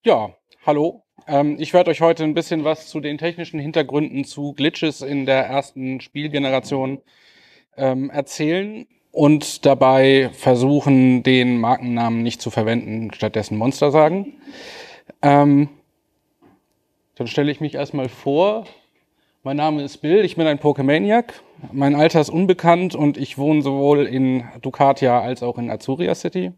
Ja, hallo. Ich werde euch heute ein bisschen was zu den technischen Hintergründen zu Glitches in der ersten Spielgeneration erzählen und dabei versuchen, den Markennamen nicht zu verwenden, stattdessen Monster sagen. Dann stelle ich mich erstmal vor. Mein Name ist Bill, ich bin ein Pokemaniac. Mein Alter ist unbekannt und ich wohne sowohl in Ducatia als auch in Azuria City.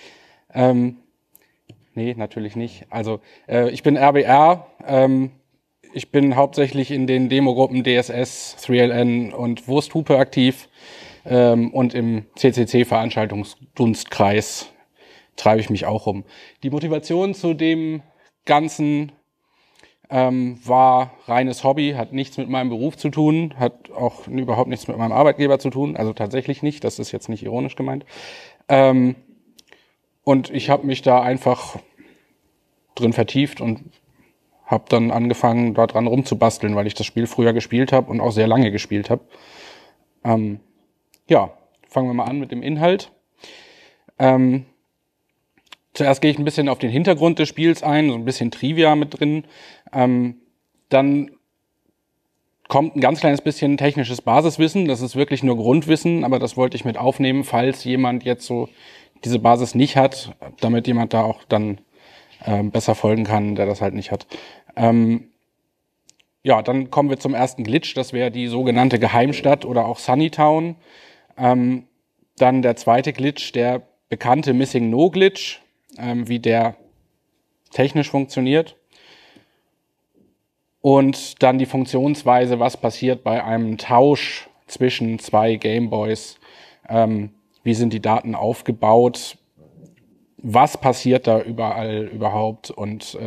Nee, natürlich nicht. Also ich bin RBR. Ich bin hauptsächlich in den Demogruppen DSS, 3LN und Wursthupe aktiv. Und im CCC-Veranstaltungsdunstkreis treibe ich mich auch rum. Die Motivation zu dem Ganzen war reines Hobby, hat nichts mit meinem Beruf zu tun, hat auch überhaupt nichts mit meinem Arbeitgeber zu tun, also tatsächlich nicht, das ist jetzt nicht ironisch gemeint. Und ich habe mich da einfach drin vertieft und habe dann angefangen, da dran rumzubasteln, weil ich das Spiel früher gespielt habe und auch sehr lange gespielt habe. Ja, fangen wir mal an mit dem Inhalt. Zuerst gehe ich ein bisschen auf den Hintergrund des Spiels ein, so ein bisschen Trivia mit drin. Dann kommt ein ganz kleines bisschen technisches Basiswissen. Das ist wirklich nur Grundwissen, aber das wollte ich mit aufnehmen, falls jemand jetzt so diese Basis nicht hat, damit jemand da auch dann besser folgen kann, der das halt nicht hat. Ja, dann kommen wir zum ersten Glitch. Das wäre die sogenannte Geheimstadt oder auch Sunnytown. Dann der zweite Glitch, der bekannte Missing No Glitch, wie der technisch funktioniert. Und dann die Funktionsweise, was passiert bei einem Tausch zwischen zwei Gameboys. Wie sind die Daten aufgebaut? Was passiert da überall überhaupt? Und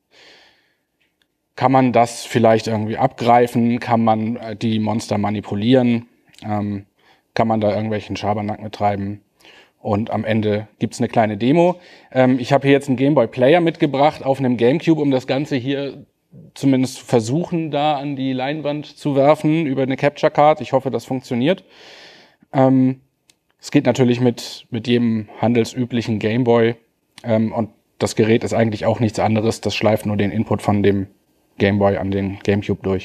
kann man das vielleicht irgendwie abgreifen? Kann man die Monster manipulieren? Kann man da irgendwelchen Schabernack mit treiben? Und am Ende gibt's eine kleine Demo. Ich habe hier jetzt einen Game Boy Player mitgebracht auf einem Gamecube, um das Ganze hier zumindest versuchen, da an die Leinwand zu werfen über eine Capture Card. Ich hoffe, das funktioniert. Es geht natürlich mit jedem handelsüblichen Game Boy. Und das Gerät ist eigentlich auch nichts anderes. Das schleift nur den Input von dem Game Boy an den Gamecube durch.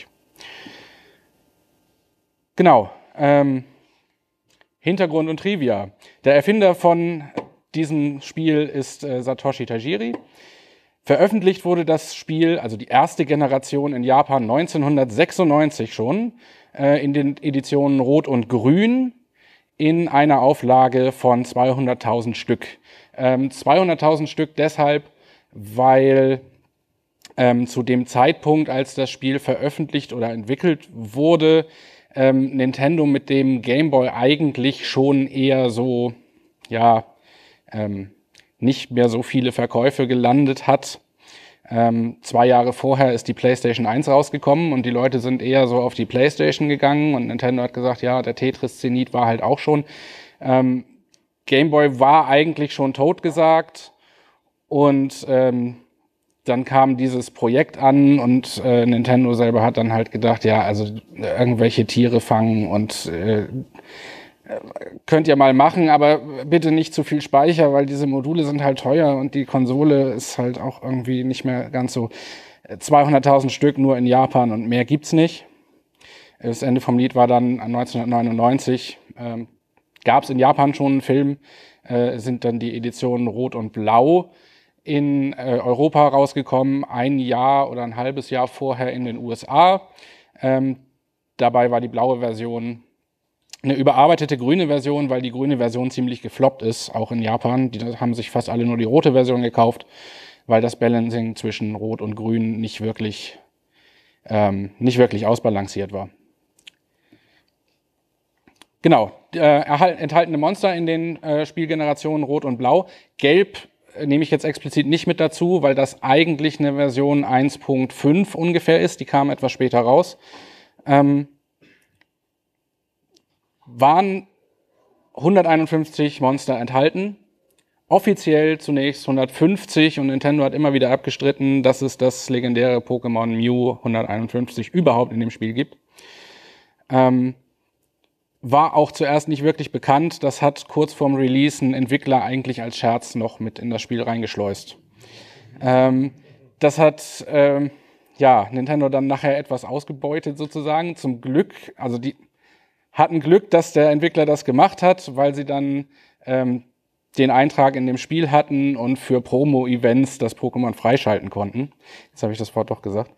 Genau. Hintergrund und Trivia. Der Erfinder von diesem Spiel ist Satoshi Tajiri. Veröffentlicht wurde das Spiel, also die erste Generation in Japan 1996 schon, in den Editionen Rot und Grün in einer Auflage von 200.000 Stück. 200.000 Stück deshalb, weil zu dem Zeitpunkt, als das Spiel veröffentlicht oder entwickelt wurde, Nintendo mit dem Game Boy eigentlich schon eher so, ja, nicht mehr so viele Verkäufe gelandet hat. 2 Jahre vorher ist die PlayStation 1 rausgekommen und die Leute sind eher so auf die PlayStation gegangen und Nintendo hat gesagt, ja, der Tetris-Zenit war halt auch schon. Game Boy war eigentlich schon totgesagt und dann kam dieses Projekt an und Nintendo selber hat dann halt gedacht, ja, also irgendwelche Tiere fangen und könnt ihr mal machen, aber bitte nicht zu viel Speicher, weil diese Module sind halt teuer und die Konsole ist halt auch irgendwie nicht mehr ganz so. 200.000 Stück nur in Japan und mehr gibt's nicht. Das Ende vom Lied war dann 1999. Gab's in Japan schon einen Film, sind dann die Editionen Rot und Blau in Europa rausgekommen, ein Jahr oder ein halbes Jahr vorher in den USA. Dabei war die blaue Version eine überarbeitete grüne Version, weil die grüne Version ziemlich gefloppt ist, auch in Japan. Die haben sich fast alle nur die rote Version gekauft, weil das Balancing zwischen Rot und Grün nicht wirklich ausbalanciert war. Genau, enthaltene Monster in den Spielgenerationen Rot und Blau. Gelb nehme ich jetzt explizit nicht mit dazu, weil das eigentlich eine Version 1.5 ungefähr ist. Die kam etwas später raus. Waren 151 Monster enthalten. Offiziell zunächst 150 und Nintendo hat immer wieder abgestritten, dass es das legendäre Pokémon Mew 151 überhaupt in dem Spiel gibt. War auch zuerst nicht wirklich bekannt. Das hat kurz vorm Release ein Entwickler eigentlich als Scherz noch mit in das Spiel reingeschleust. Das hat Nintendo dann nachher etwas ausgebeutet sozusagen. Zum Glück, also die hatten Glück, dass der Entwickler das gemacht hat, weil sie dann den Eintrag in dem Spiel hatten und für Promo-Events das Pokémon freischalten konnten. Jetzt habe ich das Wort doch gesagt.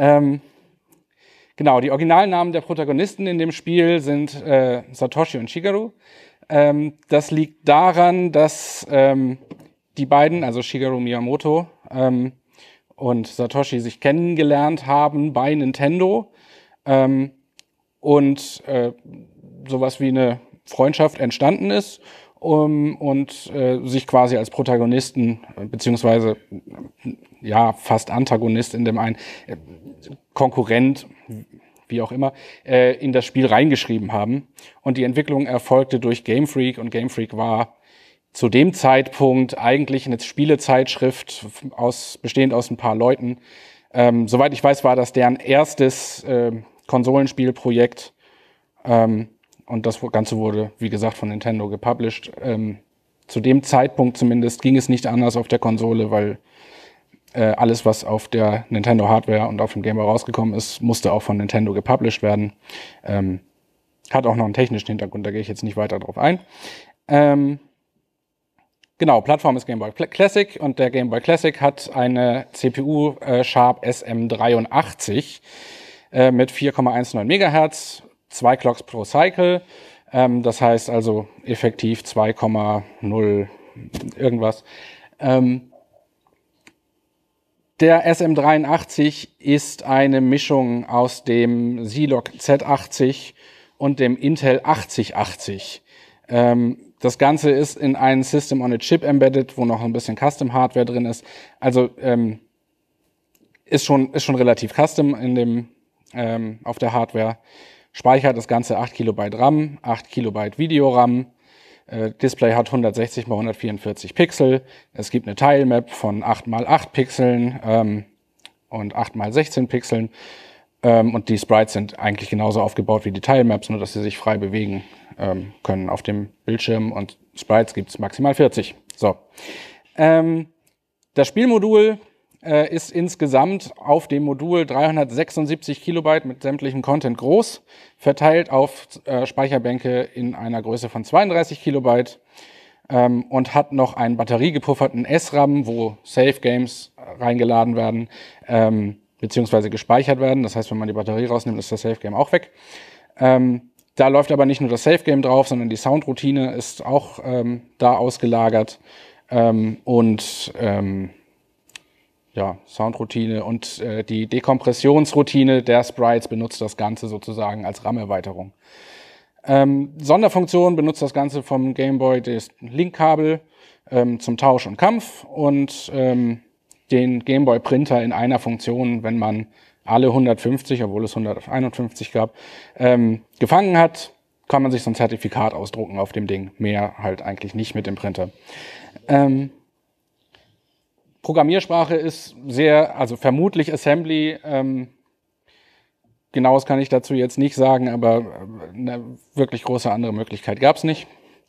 Genau, die Originalnamen der Protagonisten in dem Spiel sind Satoshi und Shigeru. Das liegt daran, dass die beiden, also Shigeru Miyamoto und Satoshi, sich kennengelernt haben bei Nintendo und sowas wie eine Freundschaft entstanden ist und sich quasi als Protagonisten beziehungsweise ja fast Antagonist in dem einen Konkurrent, wie auch immer, in das Spiel reingeschrieben haben. Und die Entwicklung erfolgte durch Game Freak und Game Freak war zu dem Zeitpunkt eigentlich eine Spielezeitschrift bestehend aus ein paar Leuten. Soweit ich weiß, war das deren erstes Konsolenspielprojekt. Und das Ganze wurde, wie gesagt, von Nintendo gepublished. Zu dem Zeitpunkt zumindest ging es nicht anders auf der Konsole, weil alles, was auf der Nintendo-Hardware und auf dem Game Boy rausgekommen ist, musste auch von Nintendo gepublished werden. Hat auch noch einen technischen Hintergrund, da gehe ich jetzt nicht weiter drauf ein. Genau, Plattform ist Game Boy Classic und der Game Boy Classic hat eine CPU Sharp SM83 mit 4,19 MHz, 2 Clocks pro Cycle. Das heißt also effektiv 2,0 irgendwas. Der SM83 ist eine Mischung aus dem Zilog Z80 und dem Intel 8080. Das Ganze ist in ein System on a Chip embedded, wo noch ein bisschen Custom Hardware drin ist. Also ist schon relativ custom in dem, auf der Hardware. Speichert das Ganze 8 KB RAM, 8 KB Videoram. Display hat 160 x 144 Pixel. Es gibt eine Tilemap von 8 x 8 Pixeln und 8 x 16 Pixeln. Und die Sprites sind eigentlich genauso aufgebaut wie die Tilemaps, nur dass sie sich frei bewegen können auf dem Bildschirm. Und Sprites gibt es maximal 40. So. Das Spielmodul ist insgesamt auf dem Modul 376 Kilobyte mit sämtlichem Content groß, verteilt auf Speicherbänke in einer Größe von 32 Kilobyte und hat noch einen batteriegepufferten SRAM, wo Save Games reingeladen werden beziehungsweise gespeichert werden. Das heißt, wenn man die Batterie rausnimmt, ist das Save Game auch weg. Da läuft aber nicht nur das Save Game drauf, sondern die Soundroutine ist auch da ausgelagert Soundroutine und die Dekompressionsroutine der Sprites benutzt das Ganze sozusagen als RAM-Erweiterung. Sonderfunktion benutzt das Ganze vom Game Boy das Linkkabel zum Tausch und Kampf und den Game Boy Printer in einer Funktion, wenn man alle 150, obwohl es 151 gab, gefangen hat, kann man sich so ein Zertifikat ausdrucken auf dem Ding. Mehr halt eigentlich nicht mit dem Printer. Programmiersprache ist vermutlich Assembly. Genaues kann ich dazu jetzt nicht sagen, aber eine wirklich große andere Möglichkeit gab es nicht.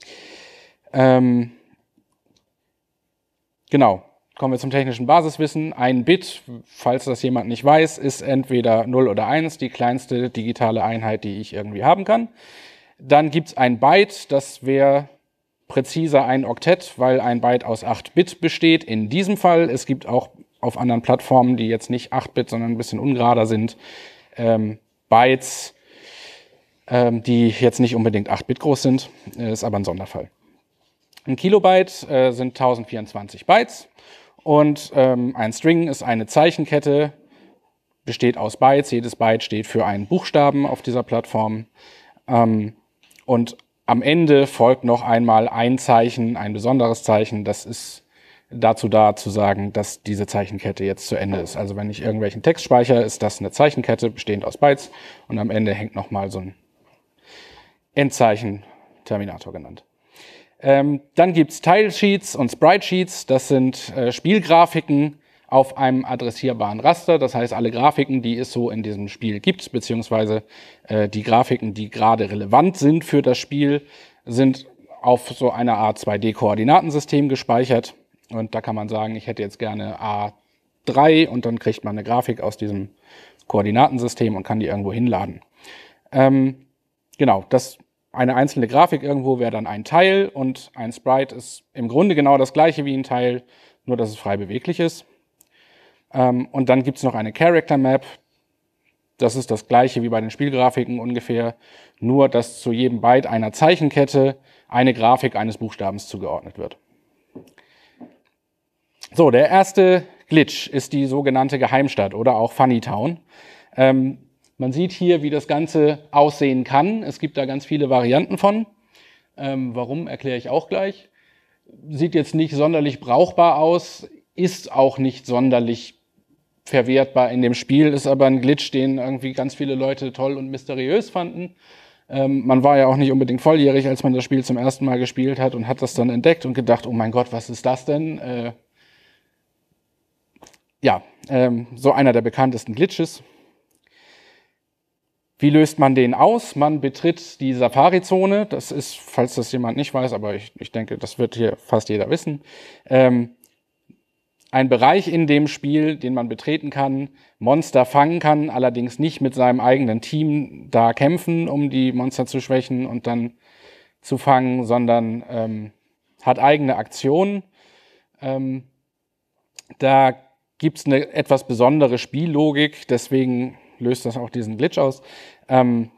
Genau, kommen wir zum technischen Basiswissen. Ein Bit, falls das jemand nicht weiß, ist entweder 0 oder 1, die kleinste digitale Einheit, die ich irgendwie haben kann. Dann gibt es ein Byte, das wäre präziser ein Oktett, weil ein Byte aus 8 Bit besteht. In diesem Fall, es gibt auch auf anderen Plattformen, die jetzt nicht 8 Bit, sondern ein bisschen ungerader sind, Bytes, die jetzt nicht unbedingt 8 Bit groß sind, ist aber ein Sonderfall. Ein Kilobyte sind 1024 Bytes und ein String ist eine Zeichenkette, besteht aus Bytes. Jedes Byte steht für einen Buchstaben auf dieser Plattform und am Ende folgt noch einmal ein Zeichen, ein besonderes Zeichen. Das ist dazu da, zu sagen, dass diese Zeichenkette jetzt zu Ende ist. Also wenn ich irgendwelchen Text speichere, ist das eine Zeichenkette bestehend aus Bytes und am Ende hängt nochmal so ein Endzeichen, Terminator genannt. Dann gibt es Tilesheets und Sprite-Sheets. Das sind Spielgrafiken auf einem adressierbaren Raster. Das heißt, alle Grafiken, die es so in diesem Spiel gibt, beziehungsweise die Grafiken, die gerade relevant sind für das Spiel, sind auf so einer Art 2D-Koordinatensystem gespeichert. Und da kann man sagen, ich hätte jetzt gerne 3 und dann kriegt man eine Grafik aus diesem Koordinatensystem und kann die irgendwo hinladen. Genau, eine einzelne Grafik irgendwo wäre dann ein Teil und ein Sprite ist im Grunde genau das gleiche wie ein Teil, nur dass es frei beweglich ist. Und dann gibt es noch eine Character Map. Das ist das gleiche wie bei den Spielgrafiken ungefähr, nur dass zu jedem Byte einer Zeichenkette eine Grafik eines Buchstabens zugeordnet wird. So, der erste Glitch ist die sogenannte Geheimstadt oder auch Funny Town. Man sieht hier, wie das Ganze aussehen kann. Es gibt da ganz viele Varianten von. Warum, erkläre ich auch gleich. Sieht jetzt nicht sonderlich brauchbar aus, ist auch nicht sonderlich verwertbar in dem Spiel, ist aber ein Glitch, den irgendwie ganz viele Leute toll und mysteriös fanden. Man war ja auch nicht unbedingt volljährig, als man das Spiel zum ersten Mal gespielt hat und hat das dann entdeckt und gedacht, oh mein Gott, was ist das denn? So einer der bekanntesten Glitches. Wie löst man den aus? Man betritt die Safari-Zone. Das ist, falls das jemand nicht weiß, aber ich denke, das wird hier fast jeder wissen. Ein Bereich in dem Spiel, den man betreten kann, Monster fangen kann, allerdings nicht mit seinem eigenen Team da kämpfen, um die Monster zu schwächen und dann zu fangen, sondern hat eigene Aktionen. Da gibt es eine etwas besondere Spiellogik, deswegen löst das auch diesen Glitch aus. Um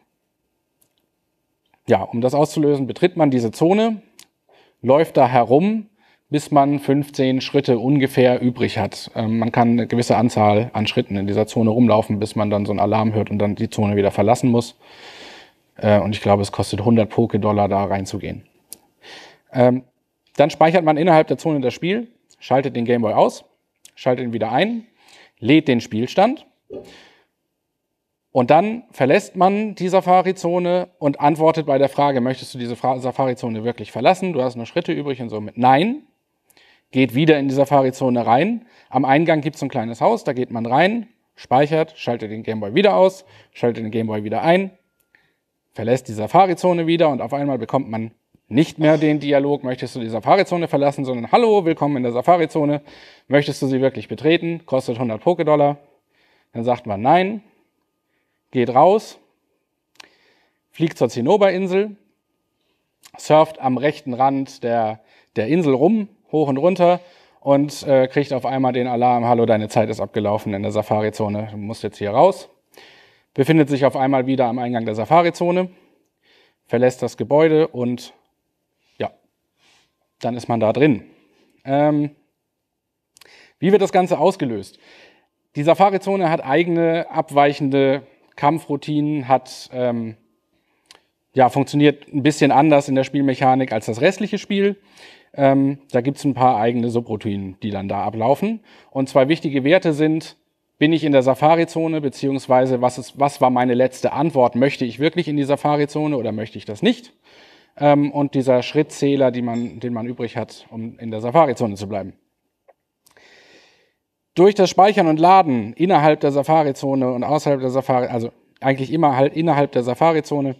das auszulösen, betritt man diese Zone, läuft da herum, bis man 15 Schritte ungefähr übrig hat. Man kann eine gewisse Anzahl an Schritten in dieser Zone rumlaufen, bis man dann so einen Alarm hört und dann die Zone wieder verlassen muss. Und ich glaube, es kostet 100 Poké-Dollar, da reinzugehen. Dann speichert man innerhalb der Zone das Spiel, schaltet den Gameboy aus, schaltet ihn wieder ein, lädt den Spielstand und dann verlässt man die Safari-Zone und antwortet bei der Frage, möchtest du diese Safari-Zone wirklich verlassen? Du hast noch Schritte übrig und somit nein. Geht wieder in die Safari-Zone rein. Am Eingang gibt es ein kleines Haus, da geht man rein, speichert, schaltet den Gameboy wieder aus, schaltet den Gameboy wieder ein, verlässt die Safari-Zone wieder und auf einmal bekommt man nicht mehr den Dialog, möchtest du die Safari-Zone verlassen, sondern hallo, willkommen in der Safari-Zone, möchtest du sie wirklich betreten, kostet 100 Poké-Dollar. Dann sagt man nein, geht raus, fliegt zur Zinnoberinsel, surft am rechten Rand der Insel rum, hoch und runter und kriegt auf einmal den Alarm, hallo, deine Zeit ist abgelaufen in der Safari-Zone, du musst jetzt hier raus. Befindet sich auf einmal wieder am Eingang der Safari-Zone, verlässt das Gebäude und ja, dann ist man da drin. Wie wird das Ganze ausgelöst? Die Safari-Zone hat eigene abweichende Kampfroutinen, funktioniert ein bisschen anders in der Spielmechanik als das restliche Spiel. Da gibt es ein paar eigene Subroutinen, die dann da ablaufen. Und zwei wichtige Werte sind, bin ich in der Safari-Zone, beziehungsweise was war meine letzte Antwort? Möchte ich wirklich in die Safari-Zone oder möchte ich das nicht? Und dieser Schrittzähler, den man übrig hat, um in der Safari-Zone zu bleiben. Durch das Speichern und Laden innerhalb der Safari-Zone und außerhalb der Safari, also eigentlich immer halt innerhalb der Safari-Zone,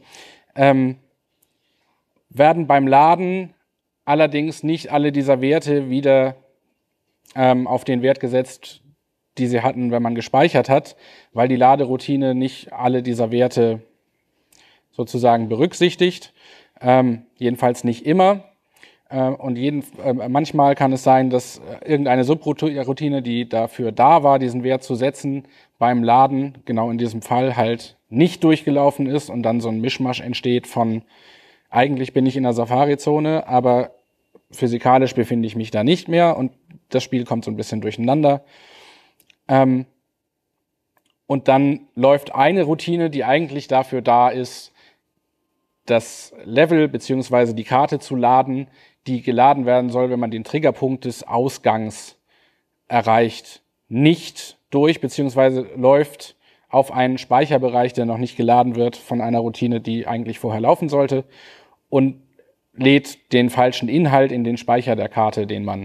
werden beim Laden allerdings nicht alle dieser Werte wieder auf den Wert gesetzt, die sie hatten, wenn man gespeichert hat, weil die Laderoutine nicht alle dieser Werte sozusagen berücksichtigt, jedenfalls nicht immer. Und manchmal kann es sein, dass irgendeine Subroutine, die dafür da war, diesen Wert zu setzen, beim Laden, genau in diesem Fall, halt nicht durchgelaufen ist und dann so ein Mischmasch entsteht von, eigentlich bin ich in der Safari-Zone, aber physikalisch befinde ich mich da nicht mehr und das Spiel kommt so ein bisschen durcheinander. Und dann läuft eine Routine, die eigentlich dafür da ist, das Level bzw. die Karte zu laden, die geladen werden soll, wenn man den Triggerpunkt des Ausgangs erreicht, nicht durch, beziehungsweise läuft auf einen Speicherbereich, der noch nicht geladen wird, von einer Routine, die eigentlich vorher laufen sollte, und lädt den falschen Inhalt in den Speicher der Karte, die man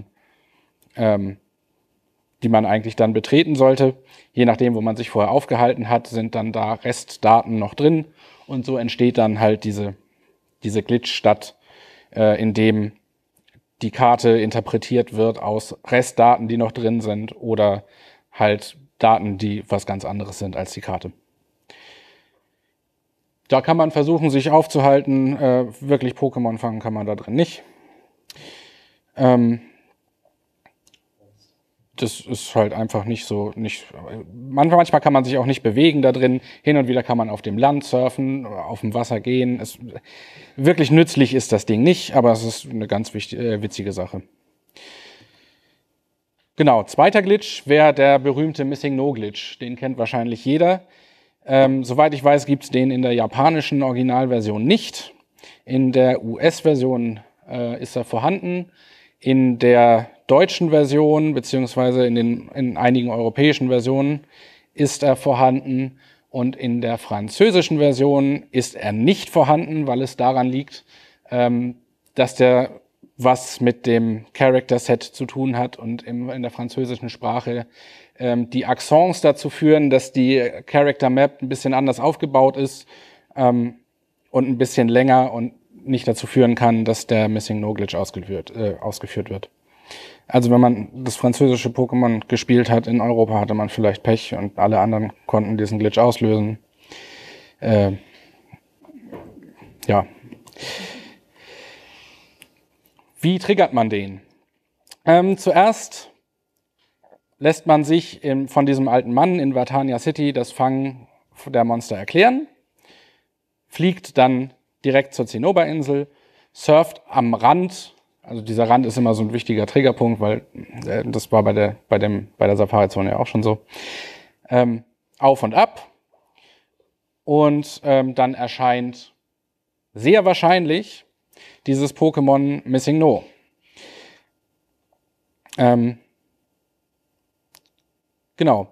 eigentlich dann betreten sollte. Je nachdem, wo man sich vorher aufgehalten hat, sind dann da Restdaten noch drin und so entsteht dann halt diese Glitch-Stadt, in dem die Karte interpretiert wird aus Restdaten, die noch drin sind oder halt Daten, die was ganz anderes sind als die Karte. Da kann man versuchen, sich aufzuhalten. Wirklich Pokémon fangen kann man da drin nicht. Das ist halt einfach nicht so, manchmal kann man sich auch nicht bewegen da drin. Hin und wieder kann man auf dem Land surfen, auf dem Wasser gehen. Wirklich nützlich ist das Ding nicht, aber es ist eine ganz witzige Sache. Genau, zweiter Glitch wäre der berühmte Missing No Glitch. Den kennt wahrscheinlich jeder. Soweit ich weiß, gibt es den in der japanischen Originalversion nicht. In der US-Version ist er vorhanden. In der deutschen Version beziehungsweise in einigen europäischen Versionen ist er vorhanden und in der französischen Version ist er nicht vorhanden, weil es daran liegt, dass der was mit dem Character Set zu tun hat und in der französischen Sprache die Accents dazu führen, dass die Character Map ein bisschen anders aufgebaut ist und ein bisschen länger und nicht dazu führen kann, dass der Missing No Glitch ausgeführt wird. Also wenn man das französische Pokémon gespielt hat in Europa, hatte man vielleicht Pech und alle anderen konnten diesen Glitch auslösen. Ja. Wie triggert man den? Zuerst lässt man sich von diesem alten Mann in Vartania City das Fangen der Monster erklären, fliegt dann direkt zur Zinnoberinsel, surft am Rand. Also dieser Rand ist immer so ein wichtiger Triggerpunkt, weil das war bei der Safari-Zone ja auch schon so. Auf und ab. Und dann erscheint sehr wahrscheinlich dieses Pokémon Missing No. Genau.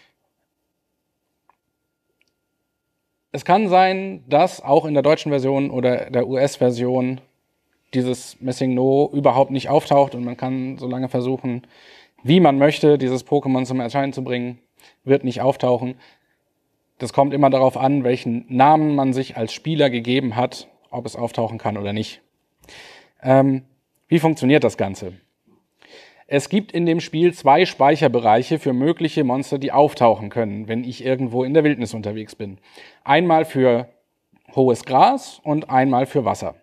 Es kann sein, dass auch in der deutschen Version oder der US-Version dieses Missing No überhaupt nicht auftaucht und man kann so lange versuchen, wie man möchte, dieses Pokémon zum Erscheinen zu bringen, wird nicht auftauchen. Das kommt immer darauf an, welchen Namen man sich als Spieler gegeben hat, ob es auftauchen kann oder nicht. Wie funktioniert das Ganze? Es gibt in dem Spiel 2 Speicherbereiche für mögliche Monster, die auftauchen können, wenn ich irgendwo in der Wildnis unterwegs bin. Einmal für hohes Gras und einmal für Wasser.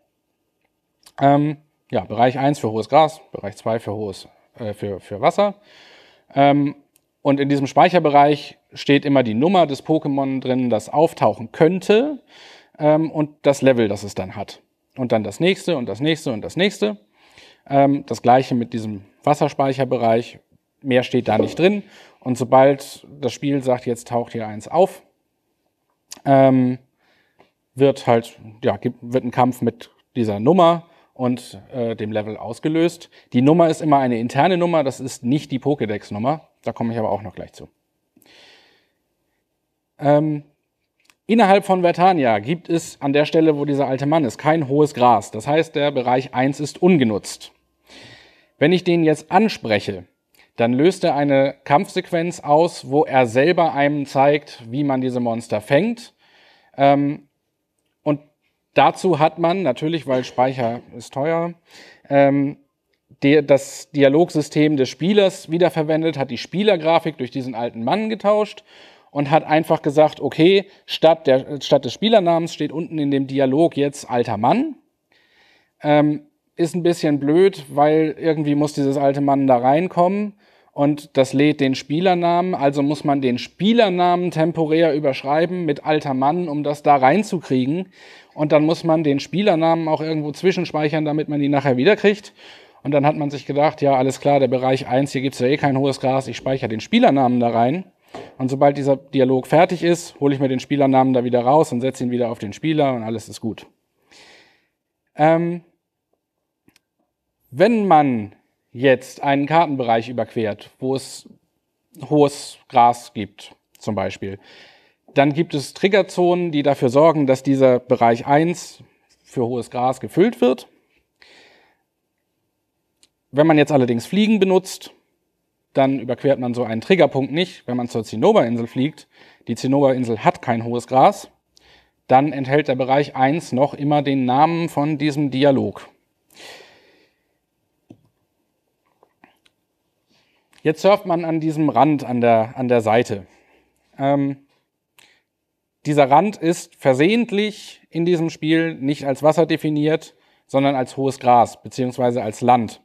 Bereich 1 für hohes Gras, Bereich 2 für Wasser. Und in diesem Speicherbereich steht immer die Nummer des Pokémon drin, das auftauchen könnte und das Level, das es dann hat. Und dann das nächste und das nächste und das nächste. Das gleiche mit diesem Wasserspeicherbereich. Mehr steht da nicht drin. Und sobald das Spiel sagt, jetzt taucht hier eins auf, wird ein Kampf mit dieser Nummer und dem Level ausgelöst. Die Nummer ist immer eine interne Nummer, das ist nicht die Pokédex-Nummer. Da komme ich aber auch noch gleich zu. Innerhalb von Vertania gibt es an der Stelle, wo dieser alte Mann ist, kein hohes Gras. Das heißt, der Bereich 1 ist ungenutzt. Wenn ich den jetzt anspreche, dann löst er eine Kampfsequenz aus, wo er selber einem zeigt, wie man diese Monster fängt. Und dazu hat man natürlich, weil Speicher ist teuer, das Dialogsystem des Spielers wiederverwendet, hat die Spielergrafik durch diesen alten Mann getauscht und hat einfach gesagt, okay, statt des Spielernamens steht unten in dem Dialog jetzt alter Mann. Ist ein bisschen blöd, weil irgendwie muss dieses alte Mann da reinkommen und das lädt den Spielernamen, also muss man den Spielernamen temporär überschreiben mit alter Mann, um das da reinzukriegen. Und dann muss man den Spielernamen auch irgendwo zwischenspeichern, damit man ihn nachher wiederkriegt. Und dann hat man sich gedacht, ja, alles klar, der Bereich 1, hier gibt es ja eh kein hohes Gras, ich speichere den Spielernamen da rein. Und sobald dieser Dialog fertig ist, hole ich mir den Spielernamen da wieder raus und setze ihn wieder auf den Spieler und alles ist gut. Wenn man jetzt einen Kartenbereich überquert, wo es hohes Gras gibt, zum Beispiel, dann gibt es Triggerzonen, die dafür sorgen, dass dieser Bereich 1 für hohes Gras gefüllt wird. Wenn man jetzt allerdings Fliegen benutzt, dann überquert man so einen Triggerpunkt nicht. Wenn man zur Zinnoberinsel fliegt, die Zinnoberinsel hat kein hohes Gras, dann enthält der Bereich 1 noch immer den Namen von diesem Dialog. Jetzt surft man an diesem Rand an der Seite. Dieser Rand ist versehentlich in diesem Spiel nicht als Wasser definiert, sondern als hohes Gras beziehungsweise als Land.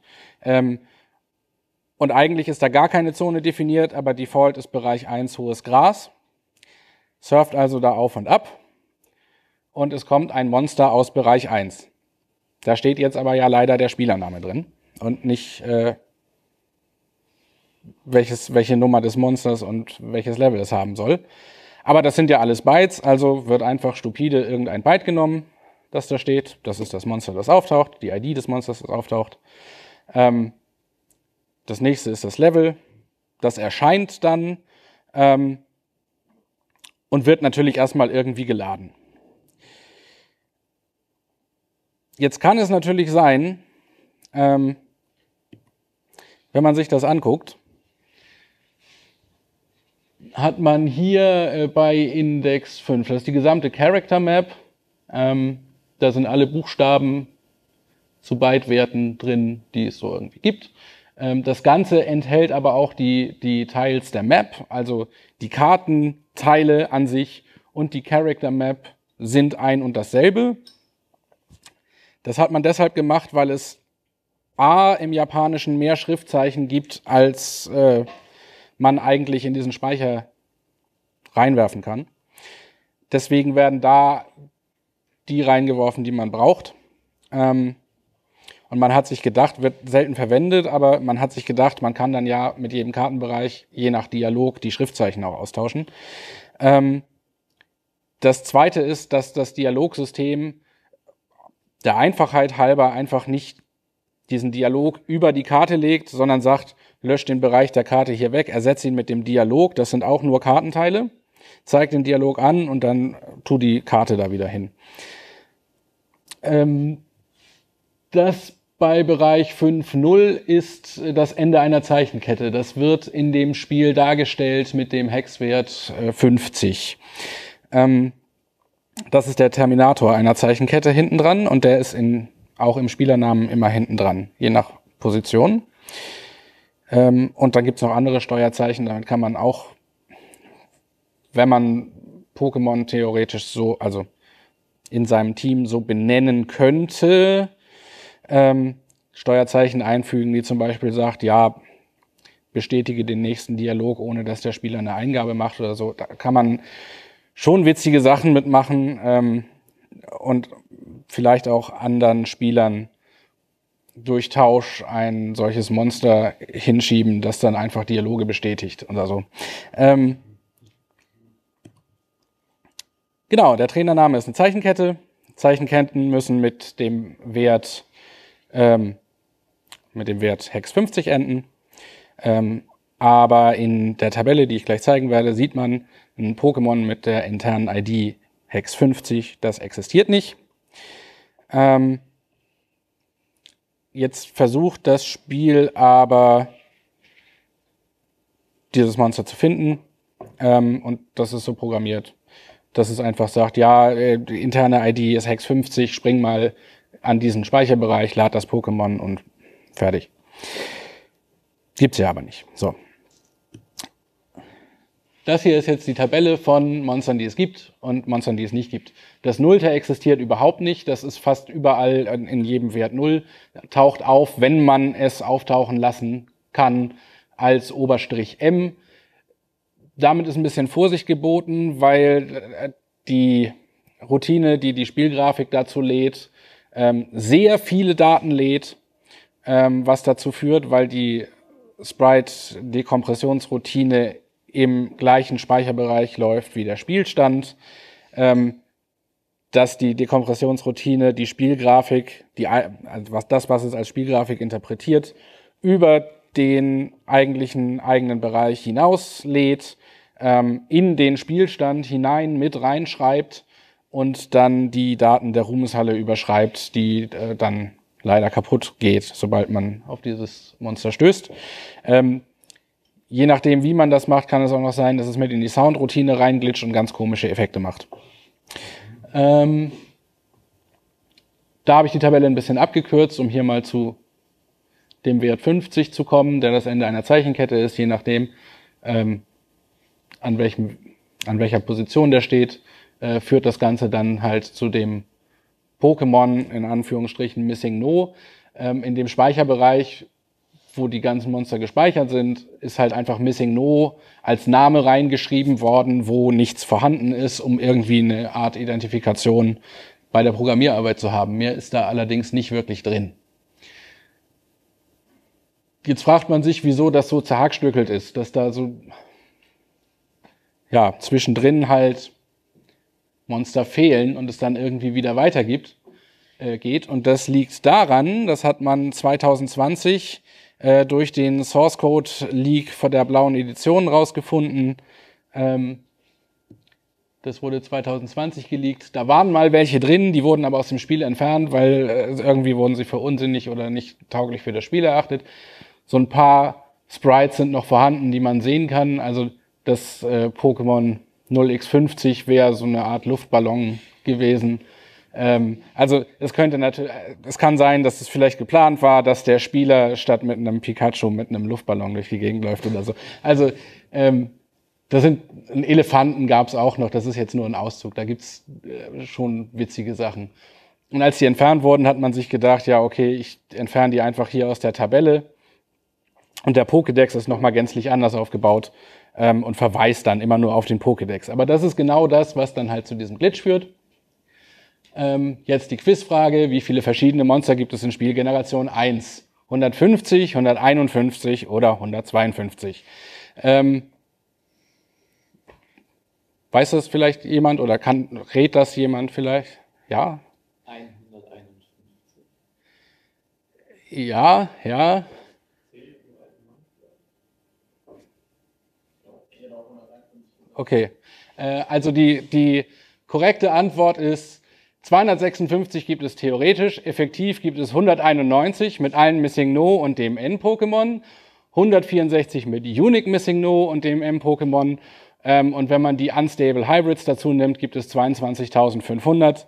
Und eigentlich ist da gar keine Zone definiert, aber Default ist Bereich 1 hohes Gras. Surft also da auf und ab und es kommt ein Monster aus Bereich 1. Da steht jetzt aber ja leider der Spielername drin und nicht welche Nummer des Monsters und welches Level es haben soll. Aber das sind ja alles Bytes, also wird einfach stupide irgendein Byte genommen, das da steht. Das ist das Monster, das auftaucht, die ID des Monsters, das auftaucht. Das nächste ist das Level, das erscheint dann und wird natürlich erstmal irgendwie geladen. Jetzt kann es natürlich sein, wenn man sich das anguckt, hat man hier bei Index 5, das ist die gesamte Character Map, da sind alle Buchstaben zu Bytewerten drin, die es so irgendwie gibt. Das Ganze enthält aber auch die Tiles der Map, also die Kartenteile an sich und die Character Map sind ein und dasselbe. Das hat man deshalb gemacht, weil es im Japanischen mehr Schriftzeichen gibt, als man eigentlich in diesen Speicher reinwerfen kann. Deswegen werden da die reingeworfen, die man braucht. Und man hat sich gedacht, wird selten verwendet, aber man hat sich gedacht, man kann dann ja mit jedem Kartenbereich, je nach Dialog, die Schriftzeichen auch austauschen. Das Zweite ist, dass das Dialogsystem der Einfachheit halber einfach nicht diesen Dialog über die Karte legt, sondern sagt, löscht den Bereich der Karte hier weg, ersetzt ihn mit dem Dialog, das sind auch nur Kartenteile, zeigt den Dialog an und dann tu die Karte da wieder hin. Das bei Bereich 5.0 ist das Ende einer Zeichenkette. Das wird in dem Spiel dargestellt mit dem Hexwert 50. Das ist der Terminator einer Zeichenkette hinten dran und der ist auch im Spielernamen immer hinten dran, je nach Position. Und dann gibt es noch andere Steuerzeichen, damit kann man auch, wenn man Pokémon theoretisch so, also in seinem Team so benennen könnte, Steuerzeichen einfügen, die zum Beispiel sagt, ja, bestätige den nächsten Dialog, ohne dass der Spieler eine Eingabe macht oder so. Da kann man schon witzige Sachen mitmachen und vielleicht auch anderen Spielern durch Tausch ein solches Monster hinschieben, das dann einfach Dialoge bestätigt oder so. Genau, der Trainername ist eine Zeichenkette. Zeichenketten müssen mit dem Wert Hex 50 enden. Aber in der Tabelle, die ich gleich zeigen werde, sieht man ein Pokémon mit der internen ID Hex 50. Das existiert nicht. Jetzt versucht das Spiel aber, dieses Monster zu finden. Und das ist so programmiert, dass es einfach sagt, ja, die interne ID ist Hex 50, spring mal an diesen Speicherbereich, lad das Pokémon und fertig. Gibt's ja aber nicht. So. Das hier ist jetzt die Tabelle von Monstern, die es gibt und Monstern, die es nicht gibt. Das Nullte existiert überhaupt nicht. Das ist fast überall in jedem Wert 0. Taucht auf, wenn man es auftauchen lassen kann, als Oberstrich M. Damit ist ein bisschen Vorsicht geboten, weil die Routine, die Spielgrafik dazu lädt, sehr viele Daten lädt, was dazu führt, weil die Sprite-Dekompressionsroutine im gleichen Speicherbereich läuft wie der Spielstand, dass die Dekompressionsroutine die Spielgrafik, was es als Spielgrafik interpretiert, über den eigentlichen eigenen Bereich hinauslädt, in den Spielstand hinein mit reinschreibt und dann die Daten der Ruhmeshalle überschreibt, die dann leider kaputt geht, sobald man auf dieses Monster stößt. Je nachdem, wie man das macht, kann es auch noch sein, dass es mit in die Soundroutine reinglitscht und ganz komische Effekte macht. Da habe ich die Tabelle ein bisschen abgekürzt, um hier mal zu dem Wert 50 zu kommen, der das Ende einer Zeichenkette ist, je nachdem, an welcher Position der steht, führt das Ganze dann halt zu dem Pokémon, in Anführungsstrichen, Missing No. In dem Speicherbereich, wo die ganzen Monster gespeichert sind, ist halt einfach Missing No als Name reingeschrieben worden, wo nichts vorhanden ist, um irgendwie eine Art Identifikation bei der Programmierarbeit zu haben. Mehr ist da allerdings nicht wirklich drin. Jetzt fragt man sich, wieso das so zerhackstückelt ist, dass da so, ja, zwischendrin halt Monster fehlen und es dann irgendwie wieder weitergeht. Und das liegt daran, das hat man 2020 durch den Source Code Leak von der blauen Edition rausgefunden. Das wurde 2020 geleakt. Da waren mal welche drin, die wurden aber aus dem Spiel entfernt, weil irgendwie wurden sie für unsinnig oder nicht tauglich für das Spiel erachtet. So ein paar Sprites sind noch vorhanden, die man sehen kann. Also das Pokémon 0x50 wäre so eine Art Luftballon gewesen. Also es kann sein, dass es vielleicht geplant war, dass der Spieler statt mit einem Pikachu mit einem Luftballon durch die Gegend läuft oder so. Also das sind Elefanten gab es auch noch, das ist jetzt nur ein Auszug, da gibt's schon witzige Sachen. Und als die entfernt wurden, hat man sich gedacht, ja okay, ich entferne die einfach hier aus der Tabelle. Und der Pokédex ist nochmal gänzlich anders aufgebaut und verweist dann immer nur auf den Pokédex. Aber das ist genau das, was dann halt zu diesem Glitch führt. Jetzt die Quizfrage, wie viele verschiedene Monster gibt es in Spielgeneration 1? 150, 151 oder 152? Weiß das vielleicht jemand oder rät das jemand vielleicht? Ja? 151. Ja, ja. Okay, also die korrekte Antwort ist 256 gibt es theoretisch, effektiv gibt es 191 mit allen Missing No und dem N-Pokémon, 164 mit Unique Missing No und dem M-Pokémon und wenn man die Unstable Hybrids dazu nimmt, gibt es 22.500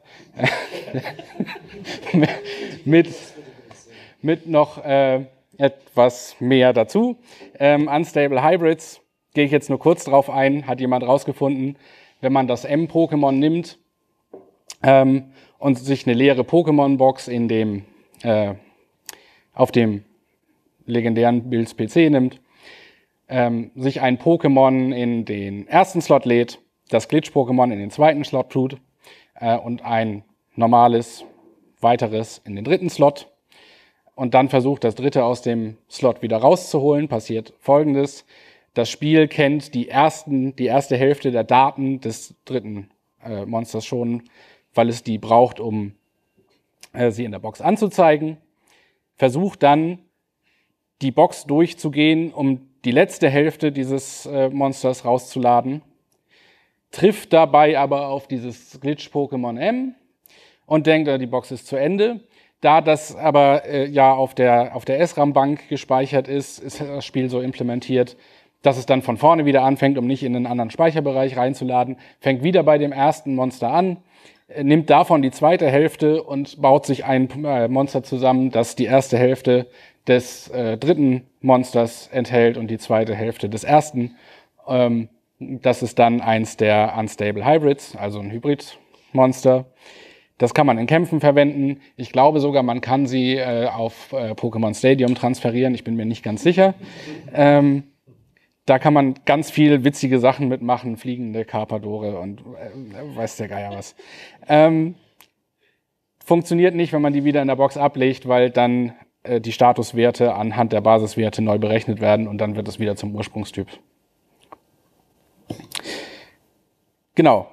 mit noch etwas mehr dazu. Unstable Hybrids, gehe ich jetzt nur kurz drauf ein, hat jemand rausgefunden, wenn man das M-Pokémon nimmt, und sich eine leere Pokémon-Box auf dem legendären Builds PC nimmt, sich ein Pokémon in den ersten Slot lädt, das Glitch-Pokémon in den zweiten Slot tut und ein normales weiteres in den dritten Slot und dann versucht, das dritte aus dem Slot wieder rauszuholen, passiert Folgendes. Das Spiel kennt die erste Hälfte der Daten des dritten Monsters schon, weil es die braucht, um sie in der Box anzuzeigen. Versucht dann, die Box durchzugehen, um die letzte Hälfte dieses Monsters rauszuladen. Trifft dabei aber auf dieses Glitch-Pokémon M und denkt, die Box ist zu Ende. Da das aber ja auf der SRAM-Bank gespeichert ist, ist das Spiel so implementiert, dass es dann von vorne wieder anfängt, um nicht in einen anderen Speicherbereich reinzuladen, fängt wieder bei dem ersten Monster an, nimmt davon die zweite Hälfte und baut sich ein Monster zusammen, das die erste Hälfte des dritten Monsters enthält und die zweite Hälfte des ersten. Das ist dann eins der Unstable Hybrids, also ein Hybrid-Monster. Das kann man in Kämpfen verwenden. Ich glaube sogar, man kann sie auf Pokémon Stadium transferieren. Ich bin mir nicht ganz sicher. Da kann man ganz viel witzige Sachen mitmachen, fliegende Carpadore und weiß der Geier was. Funktioniert nicht, wenn man die wieder in der Box ablegt, weil dann die Statuswerte anhand der Basiswerte neu berechnet werden und dann wird es wieder zum Ursprungstyp. Genau.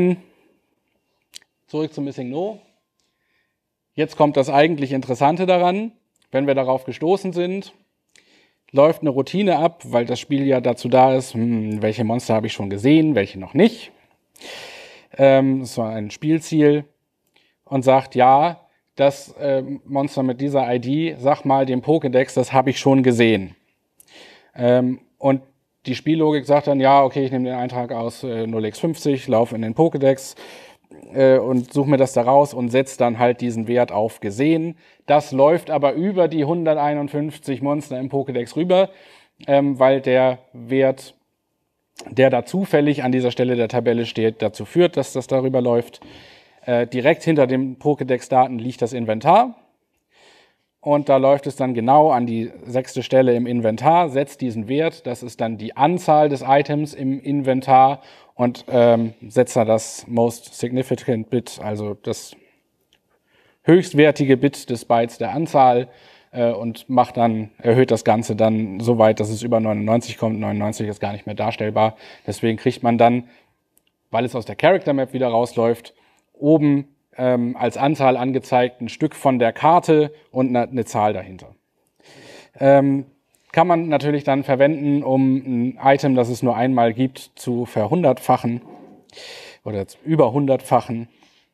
Zurück zum Missing No. Jetzt kommt das eigentlich Interessante daran. Wenn wir darauf gestoßen sind, läuft eine Routine ab, weil das Spiel ja dazu da ist, welche Monster habe ich schon gesehen, welche noch nicht. Das war ein Spielziel und sagt, ja, das Monster mit dieser ID, sag mal dem Pokédex, das habe ich schon gesehen. Und die Spiellogik sagt dann, ja, okay, ich nehme den Eintrag aus 0x50, laufe in den Pokédex, und suche mir das da raus und setze dann halt diesen Wert auf gesehen. Das läuft aber über die 151 Monster im Pokédex rüber, weil der Wert, der da zufällig an dieser Stelle der Tabelle steht, dazu führt, dass das darüber läuft. Direkt hinter den Pokédex-Daten liegt das Inventar. Und da läuft es dann genau an die 6. Stelle im Inventar, setzt diesen Wert, das ist dann die Anzahl des Items im Inventar und setzt da das Most Significant Bit, also das höchstwertige Bit des Bytes der Anzahl und erhöht das Ganze dann so weit, dass es über 99 kommt. 99 ist gar nicht mehr darstellbar. Deswegen kriegt man dann, weil es aus der Character Map wieder rausläuft, oben als Anzahl angezeigt ein Stück von der Karte und eine Zahl dahinter. Kann man natürlich dann verwenden, um ein Item, das es nur einmal gibt, zu verhundertfachen oder über 100-fachen.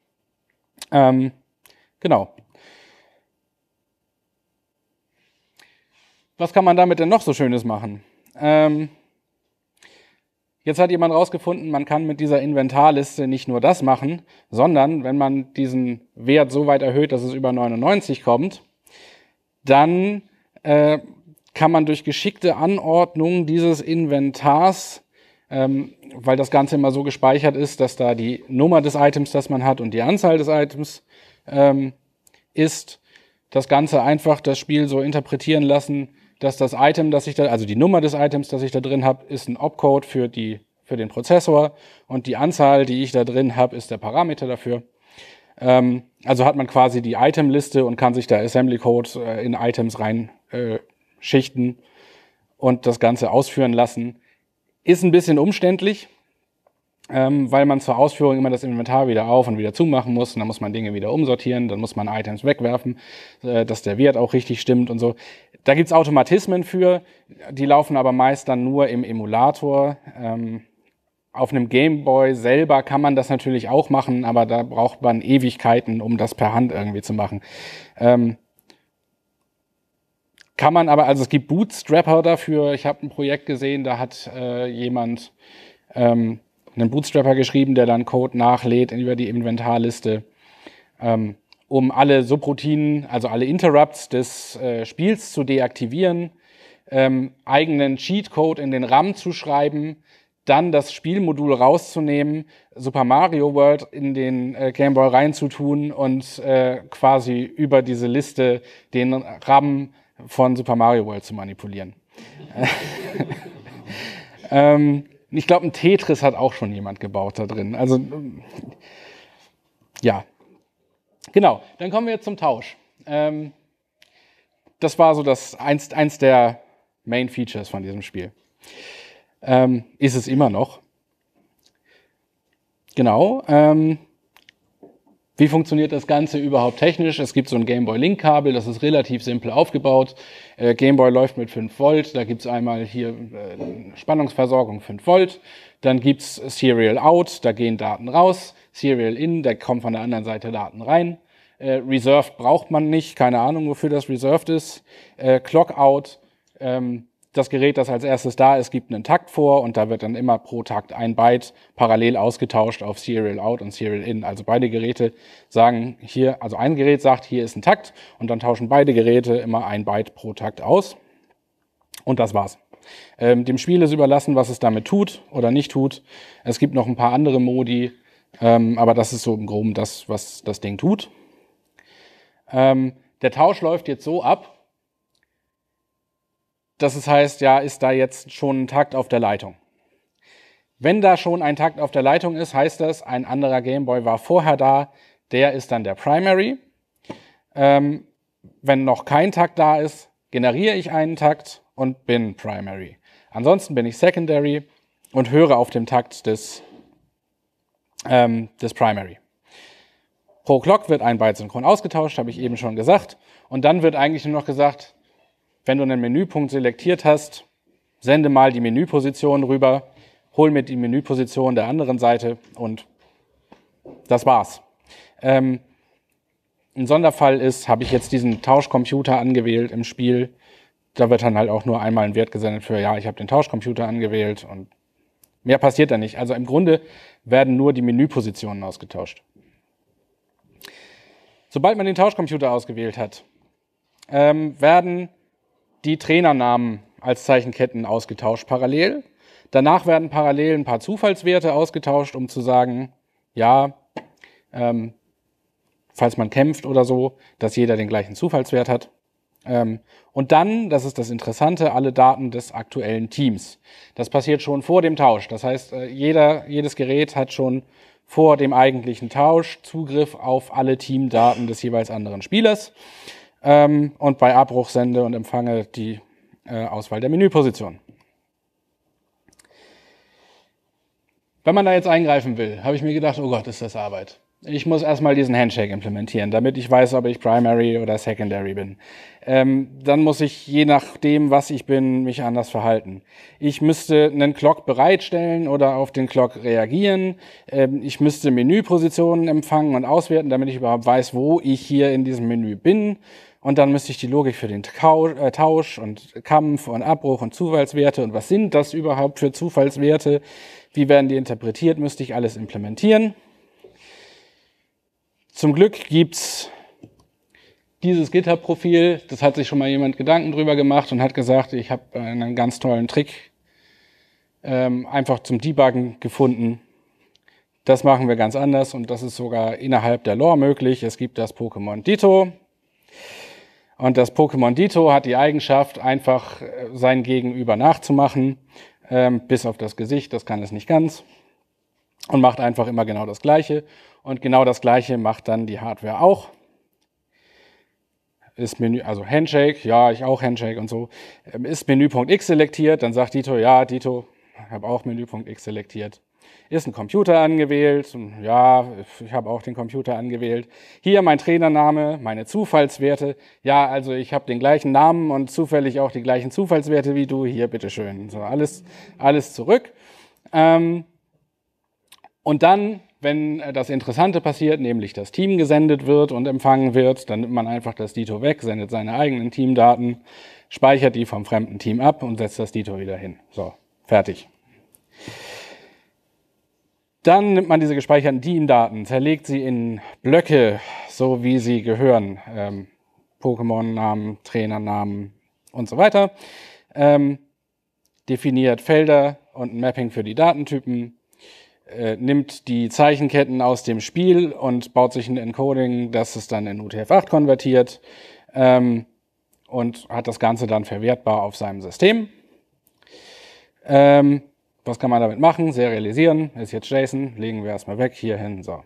Genau. Was kann man damit denn noch so Schönes machen? Jetzt hat jemand rausgefunden, man kann mit dieser Inventarliste nicht nur das machen, sondern wenn man diesen Wert so weit erhöht, dass es über 99 kommt, dann kann man durch geschickte Anordnung dieses Inventars, weil das Ganze immer so gespeichert ist, dass da die Nummer des Items, das man hat, und die Anzahl des Items ist, das Ganze einfach das Spiel so interpretieren lassen, dass das Item, also die Nummer des Items, das ich da drin habe, ist ein Opcode für den Prozessor und die Anzahl, die ich da drin habe, ist der Parameter dafür. Also hat man quasi die Itemliste und kann sich da Assembly Code in Items rein schichten und das Ganze ausführen lassen. Ist ein bisschen umständlich, weil man zur Ausführung immer das Inventar wieder auf und wieder zumachen muss. Und dann muss man Dinge wieder umsortieren, dann muss man Items wegwerfen, dass der Wert auch richtig stimmt und so. Da gibt's Automatismen für, die laufen aber meist dann nur im Emulator. Auf einem Gameboy selber kann man das natürlich auch machen, aber da braucht man Ewigkeiten, um das per Hand irgendwie zu machen. Kann man aber, also es gibt Bootstrapper dafür. Ich habe ein Projekt gesehen, da hat jemand einen Bootstrapper geschrieben, der dann Code nachlädt über die Inventarliste, um alle Subroutinen, also alle Interrupts des Spiels zu deaktivieren, eigenen Cheatcode in den RAM zu schreiben, dann das Spielmodul rauszunehmen, Super Mario World in den Game Boy reinzutun und quasi über diese Liste den RAM von Super Mario World zu manipulieren. Ich glaube, ein Tetris hat auch schon jemand gebaut da drin. Also, ja. Genau, dann kommen wir jetzt zum Tausch. Das war so eins der Main Features von diesem Spiel. Ist es immer noch. Genau. Wie funktioniert das Ganze überhaupt technisch? Es gibt so ein Game Boy Link Kabel, das ist relativ simpel aufgebaut. Game Boy läuft mit 5 Volt, da gibt es einmal hier Spannungsversorgung 5 Volt, dann gibt es Serial Out, da gehen Daten raus, Serial In, da kommen von der anderen Seite Daten rein. Reserved braucht man nicht, keine Ahnung, wofür das Reserved ist. Clock Out, das Gerät, das als erstes da ist, gibt einen Takt vor und da wird dann immer pro Takt ein Byte parallel ausgetauscht auf Serial Out und Serial In. Also beide Geräte sagen hier, also ein Gerät sagt, hier ist ein Takt und dann tauschen beide Geräte immer ein Byte pro Takt aus. Und das war's. Dem Spiel ist überlassen, was es damit tut oder nicht tut. Es gibt noch ein paar andere Modi, aber das ist so im Groben das, was das Ding tut. Der Tausch läuft jetzt so ab, dass es heißt, ja, ist da jetzt schon ein Takt auf der Leitung. Wenn da schon ein Takt auf der Leitung ist, heißt das, ein anderer Gameboy war vorher da, der ist dann der Primary. Wenn noch kein Takt da ist, generiere ich einen Takt und bin Primary. Ansonsten bin ich Secondary und höre auf dem Takt des Primary. Pro Clock wird ein Byte synchron ausgetauscht, habe ich eben schon gesagt. Und dann wird eigentlich nur noch gesagt, wenn du einen Menüpunkt selektiert hast, sende mal die Menüposition rüber, hol mir die Menüposition der anderen Seite und das war's. Ein Sonderfall ist, habe ich jetzt diesen Tauschcomputer angewählt im Spiel, da wird dann halt auch nur einmal ein Wert gesendet für, ja, ich habe den Tauschcomputer angewählt und mehr passiert da nicht. Also im Grunde werden nur die Menüpositionen ausgetauscht. Sobald man den Tauschcomputer ausgewählt hat, werden die Trainernamen als Zeichenketten ausgetauscht parallel. Danach werden parallel ein paar Zufallswerte ausgetauscht, um zu sagen, ja, falls man kämpft oder so, dass jeder den gleichen Zufallswert hat. Und dann, das ist das Interessante, alle Daten des aktuellen Teams. Das passiert schon vor dem Tausch. Das heißt, jedes Gerät hat schon vor dem eigentlichen Tausch Zugriff auf alle Teamdaten des jeweils anderen Spielers. Und bei Abbruch, Sende und Empfange die Auswahl der Menüposition. Wenn man da jetzt eingreifen will, habe ich mir gedacht, oh Gott, ist das Arbeit. Ich muss erstmal diesen Handshake implementieren, damit ich weiß, ob ich Primary oder Secondary bin. Dann muss ich, je nachdem, was ich bin, mich anders verhalten. Ich müsste einen Clock bereitstellen oder auf den Clock reagieren. Ich müsste Menüpositionen empfangen und auswerten, damit ich überhaupt weiß, wo ich hier in diesem Menü bin. Und dann müsste ich die Logik für den Tausch und Kampf und Abbruch und Zufallswerte und was sind das überhaupt für Zufallswerte, wie werden die interpretiert, müsste ich alles implementieren. Zum Glück gibt's dieses GitHub-Profil, das hat sich schon mal jemand Gedanken drüber gemacht und hat gesagt, ich habe einen ganz tollen Trick einfach zum Debuggen gefunden. Das machen wir ganz anders und das ist sogar innerhalb der Lore möglich. Es gibt das Pokémon Ditto. Und das Pokémon Ditto hat die Eigenschaft, einfach sein Gegenüber nachzumachen, bis auf das Gesicht, das kann es nicht ganz. Und macht einfach immer genau das Gleiche. Und genau das Gleiche macht dann die Hardware auch. Ist Menü, also Handshake, ja, ich auch Handshake und so. Ist Menüpunkt X selektiert, dann sagt Ditto, ja, Ditto, ich habe auch Menüpunkt X selektiert. Ist ein Computer angewählt, ja, ich habe auch den Computer angewählt. Hier mein Trainername, meine Zufallswerte, ja, also ich habe den gleichen Namen und zufällig auch die gleichen Zufallswerte wie du, hier, bitteschön. So, alles zurück. Und dann, wenn das Interessante passiert, nämlich das Team gesendet wird und empfangen wird, dann nimmt man einfach das Ditto weg, sendet seine eigenen Teamdaten, speichert die vom fremden Team ab und setzt das Ditto wieder hin. So, fertig. Dann nimmt man diese gespeicherten Teamdaten, zerlegt sie in Blöcke, so wie sie gehören. Pokémon-Namen, Trainernamen und so weiter. Definiert Felder und ein Mapping für die Datentypen. Nimmt die Zeichenketten aus dem Spiel und baut sich ein Encoding, das es dann in UTF-8 konvertiert und hat das Ganze dann verwertbar auf seinem System. Was kann man damit machen? Serialisieren, ist jetzt JSON, legen wir erstmal weg, hier hin, so.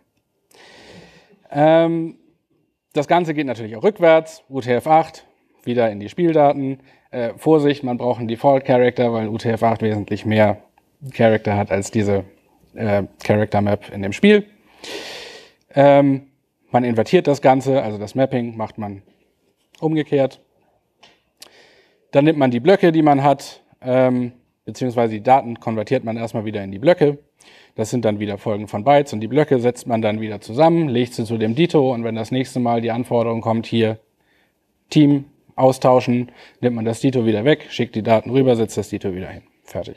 Das Ganze geht natürlich auch rückwärts, UTF-8, wieder in die Spieldaten. Vorsicht, man braucht einen Default-Character, weil UTF-8 wesentlich mehr Character hat als diese Character Map in dem Spiel. Man invertiert das Ganze, also das Mapping macht man umgekehrt. Dann nimmt man die Blöcke, die man hat, beziehungsweise die Daten konvertiert man erstmal wieder in die Blöcke. Das sind dann wieder Folgen von Bytes und die Blöcke setzt man dann wieder zusammen, legt sie zu dem Ditto und wenn das nächste Mal die Anforderung kommt, hier Team austauschen, nimmt man das Ditto wieder weg, schickt die Daten rüber, setzt das Ditto wieder hin. Fertig.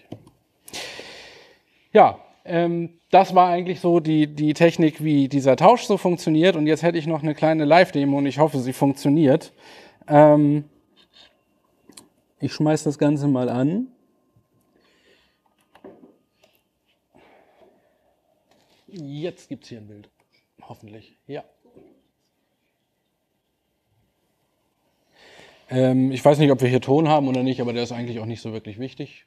Ja, das war eigentlich so die Technik, wie dieser Tausch so funktioniert. Und jetzt hätte ich noch eine kleine Live-Demo und ich hoffe, sie funktioniert. Ich schmeiße das Ganze mal an. Jetzt gibt es hier ein Bild. Hoffentlich, ja. Ich weiß nicht, ob wir hier Ton haben oder nicht, aber der ist eigentlich auch nicht so wirklich wichtig.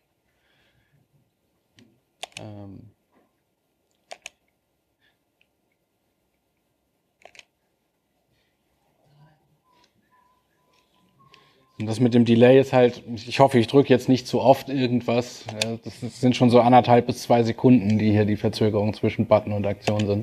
Und das mit dem Delay ist halt, ich hoffe, ich drücke jetzt nicht zu oft irgendwas. Das sind schon so 1,5 bis 2 Sekunden, die hier die Verzögerung zwischen Button und Aktion sind.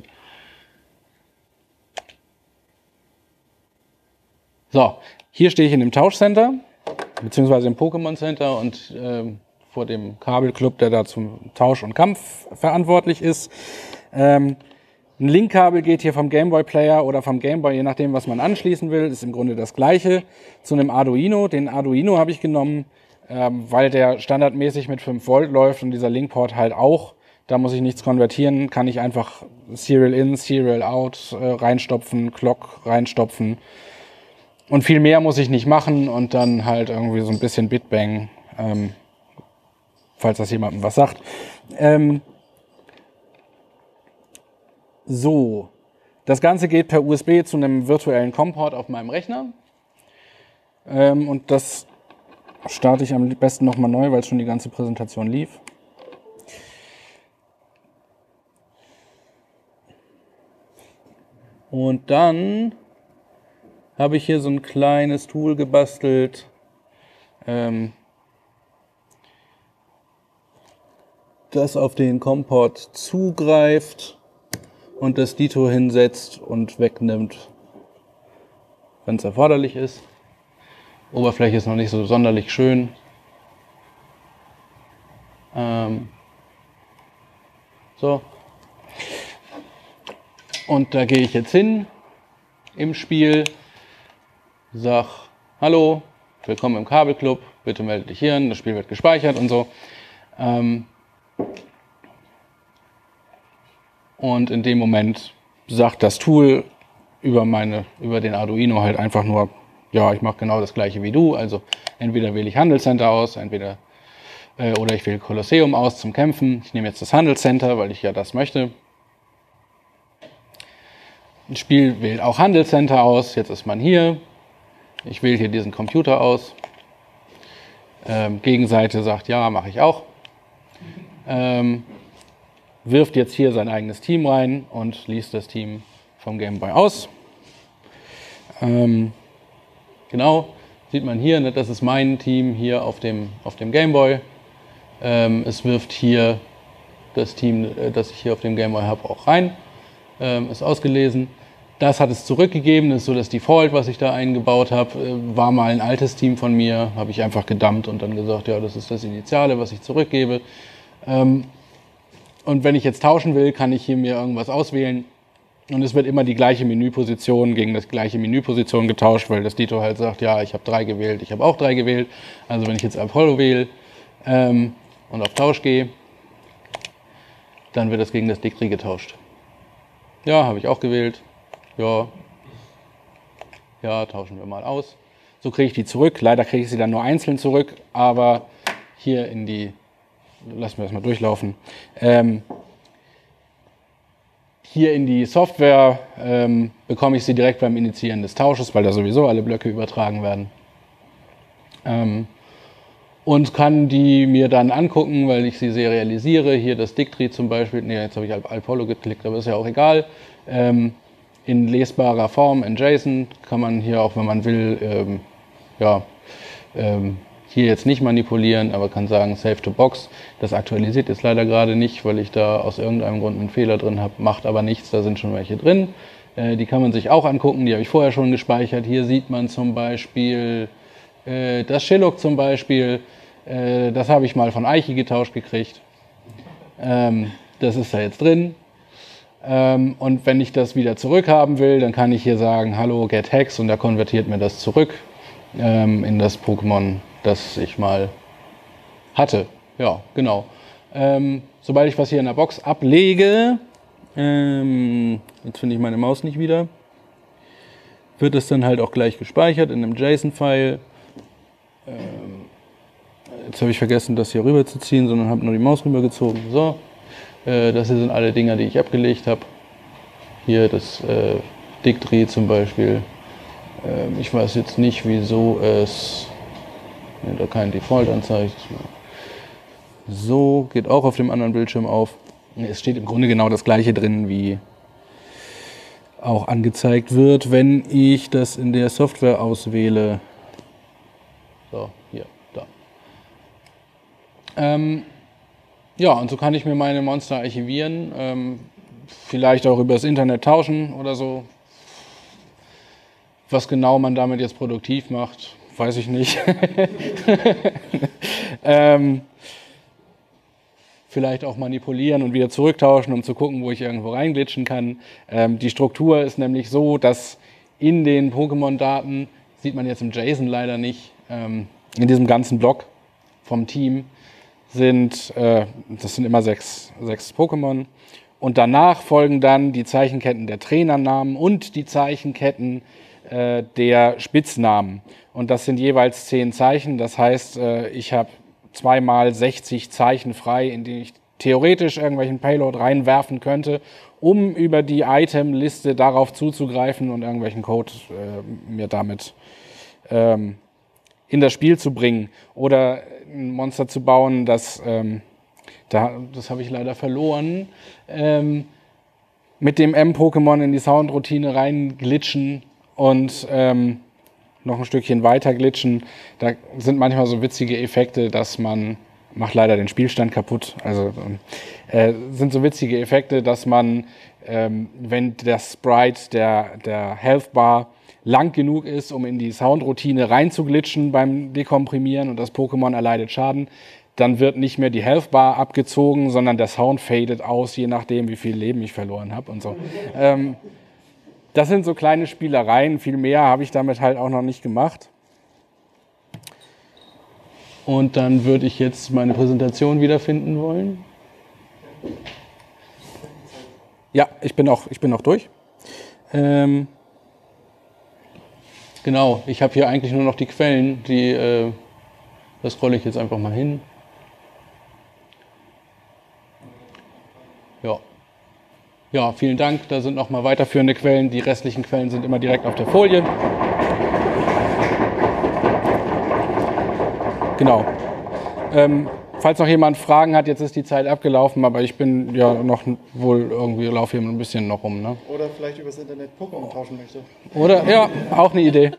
So, hier stehe ich in dem Tauschcenter, beziehungsweise im Pokémon Center und vor dem Kabelclub, der da zum Tausch und Kampf verantwortlich ist. Ein Linkkabel geht hier vom Gameboy Player oder vom Gameboy, je nachdem, was man anschließen will, ist im Grunde das gleiche, zu einem Arduino. Den Arduino habe ich genommen, weil der standardmäßig mit 5 Volt läuft und dieser Linkport halt auch Da muss ich nichts konvertieren, kann ich einfach Serial in, Serial out reinstopfen, Clock reinstopfen. Und viel mehr muss ich nicht machen und dann halt irgendwie so ein bisschen Bitbang, falls das jemandem was sagt. So, das Ganze geht per USB zu einem virtuellen COM-Port auf meinem Rechner. Und das starte ich am besten nochmal neu, weil schon die ganze Präsentation lief. Und dann habe ich hier so ein kleines Tool gebastelt, das auf den COM-Port zugreift und das Dito hinsetzt und wegnimmt, wenn es erforderlich ist. Oberfläche ist noch nicht so sonderlich schön. So. Und da gehe ich jetzt hin im Spiel, sag hallo, willkommen im Kabelclub, bitte melde dich hier an, das Spiel wird gespeichert und so. Und in dem Moment sagt das Tool über den Arduino halt einfach nur, ja, ich mache genau das gleiche wie du. Also entweder wähle ich Handelscenter aus, oder ich wähle Kolosseum aus zum Kämpfen. Ich nehme jetzt das Handelscenter, weil ich ja das möchte. Das Spiel wählt auch Handelscenter aus. Jetzt ist man hier. Ich wähle hier diesen Computer aus. Gegenseite sagt, ja, mache ich auch. Wirft jetzt hier sein eigenes Team rein und liest das Team vom Game Boy aus. Genau, sieht man hier, ne, das ist mein Team hier auf dem Game Boy. Es wirft hier das Team, das ich hier auf dem Game Boy habe, auch rein. Ist ausgelesen. Das hat es zurückgegeben, das ist so das Default, was ich da eingebaut habe. War mal ein altes Team von mir, habe ich einfach gedumpt und dann gesagt, ja, das ist das Initiale, was ich zurückgebe. Und wenn ich jetzt tauschen will, kann ich hier mir irgendwas auswählen. Und es wird immer die gleiche Menüposition gegen das gleiche Menüposition getauscht, weil das Dito halt sagt, ja, ich habe 3 gewählt, ich habe auch 3 gewählt. Also wenn ich jetzt Apollo wähle und auf Tausch gehe, dann wird das gegen das Dictri getauscht. Ja, habe ich auch gewählt. Ja, tauschen wir mal aus. So kriege ich die zurück. Leider kriege ich sie dann nur einzeln zurück, aber hier in die, lassen wir das mal durchlaufen, hier in die Software bekomme ich sie direkt beim Initiieren des Tausches, weil da sowieso alle Blöcke übertragen werden. Und kann die mir dann angucken, weil ich sie serialisiere. Hier das Dictri zum Beispiel, ne, jetzt habe ich Apollo geklickt, aber ist ja auch egal. In lesbarer Form, in JSON, kann man hier auch, wenn man will, hier jetzt nicht manipulieren, aber kann sagen Save to Box. Das aktualisiert jetzt leider gerade nicht, weil ich da aus irgendeinem Grund einen Fehler drin habe. Macht aber nichts, da sind schon welche drin. Die kann man sich auch angucken, die habe ich vorher schon gespeichert. Hier sieht man zum Beispiel das Shilluk zum Beispiel. Das habe ich mal von Eichi getauscht gekriegt. Das ist da jetzt drin. Und wenn ich das wieder zurückhaben will, dann kann ich hier sagen, hallo, get hex, und er konvertiert mir das zurück in das Pokémon, das ich mal hatte. Ja, genau. Sobald ich was hier in der Box ablege, jetzt finde ich meine Maus nicht wieder, wird es dann halt auch gleich gespeichert in einem JSON-File. Jetzt habe ich vergessen, das hier rüber zu ziehen, sondern habe nur die Maus rübergezogen. So. Das hier sind alle Dinger, die ich abgelegt habe. Hier das Dictri zum Beispiel. Ich weiß jetzt nicht, wieso es da kein Default anzeigt. So, geht auch auf dem anderen Bildschirm auf. Es steht im Grunde genau das gleiche drin, wie auch angezeigt wird, wenn ich das in der Software auswähle. So, hier, da. Ja, und so kann ich mir meine Monster archivieren, vielleicht auch übers Internet tauschen oder so. Was genau man damit jetzt produktiv macht, weiß ich nicht. Vielleicht auch manipulieren und wieder zurücktauschen, um zu gucken, wo ich irgendwo reinglitschen kann. Die Struktur ist nämlich so, dass in den Pokémon-Daten, sieht man jetzt im JSON leider nicht, in diesem ganzen Block vom Team, das sind immer sechs Pokémon. Und danach folgen dann die Zeichenketten der Trainernamen und die Zeichenketten der Spitznamen. Und das sind jeweils 10 Zeichen. Das heißt, ich habe zweimal 60 Zeichen frei, in die ich theoretisch irgendwelchen Payload reinwerfen könnte, um über die Itemliste darauf zuzugreifen und irgendwelchen Code mir damit in das Spiel zu bringen. Oder ein Monster zu bauen, das habe ich leider verloren, mit dem M-Pokémon in die Soundroutine reinglitschen und noch ein Stückchen weiter glitschen. Da sind manchmal so witzige Effekte, dass man, macht leider den Spielstand kaputt, also sind so witzige Effekte, dass man, wenn der Sprite der Health Bar lang genug ist, um in die Soundroutine reinzuglitschen beim Dekomprimieren und das Pokémon erleidet Schaden, dann wird nicht mehr die Health Bar abgezogen, sondern der Sound fadet aus, je nachdem, wie viel Leben ich verloren habe und so. Das sind so kleine Spielereien, viel mehr habe ich damit halt auch noch nicht gemacht. Und dann würde ich jetzt meine Präsentation wiederfinden wollen. Ja, ich bin auch durch. Genau, ich habe hier eigentlich nur noch die Quellen, das scrolle ich jetzt einfach mal hin. Ja, vielen Dank. Da sind noch mal weiterführende Quellen. Die restlichen Quellen sind immer direkt auf der Folie. Genau. Falls noch jemand Fragen hat, jetzt ist die Zeit abgelaufen, aber ich bin ja noch wohl irgendwie, laufe hier ein bisschen noch rum. Ne? Oder vielleicht übers Internet Pokémon tauschen möchte. Oder, ja, auch eine Idee.